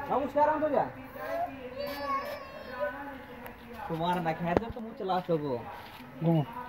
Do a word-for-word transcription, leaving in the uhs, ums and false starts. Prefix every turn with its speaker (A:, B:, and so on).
A: नमस्कार तुझ्या तुम्हारा ना खैर जब तुम चला सको